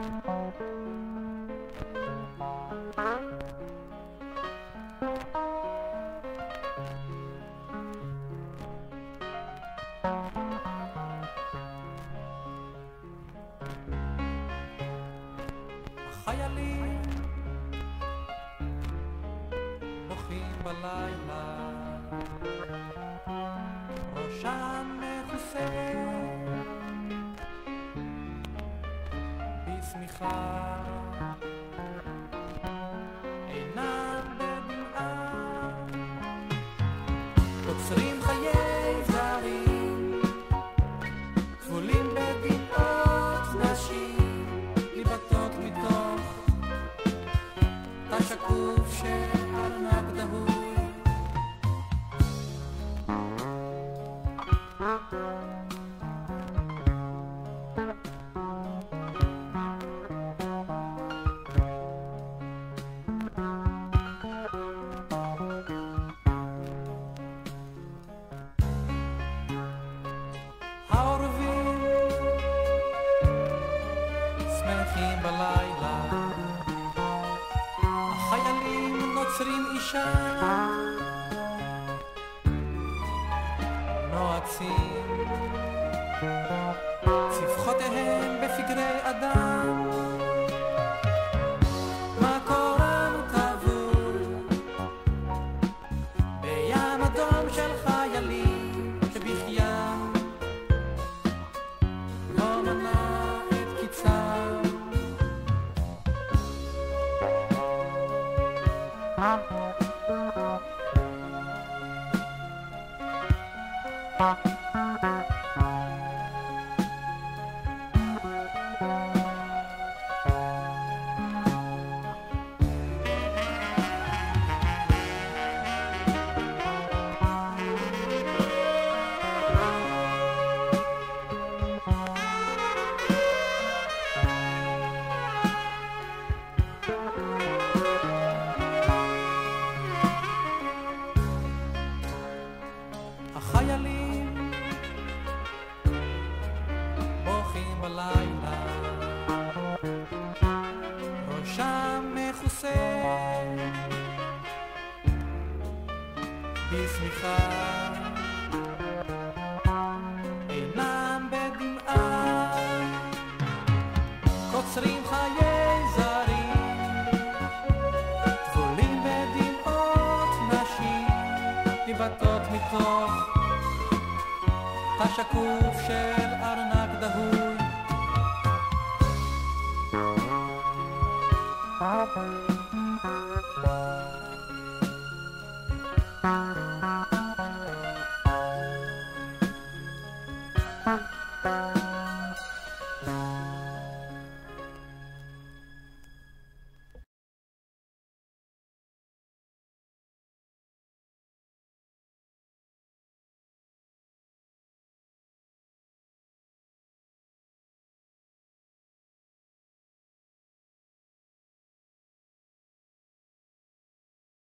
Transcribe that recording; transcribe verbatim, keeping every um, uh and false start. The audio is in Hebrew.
החיילים בוכים בלילה, ראשם מכוסה בשמיכה, עינם בדמעה, עוצרים חיי זרים, כבולים בדמעות נשים, ליבתות מתוך תא שקוף של ארנק דהוי. העורבים שמחים בלילה, החיילים נוצרים אישה, נועצים צווחותיהם בפגרי אדם, מקורם טבול בים אדום של חיילים שבחיים לא מנע את קיצם. החיילים בוכים בלילה, ראשם מכוסה בשמיכה, עינם בדמעה, קוצרים חיי זרים, טבולים בדמעות נשים, ליבתות מתוך תא שקוף של ארנק דהוי. Bye.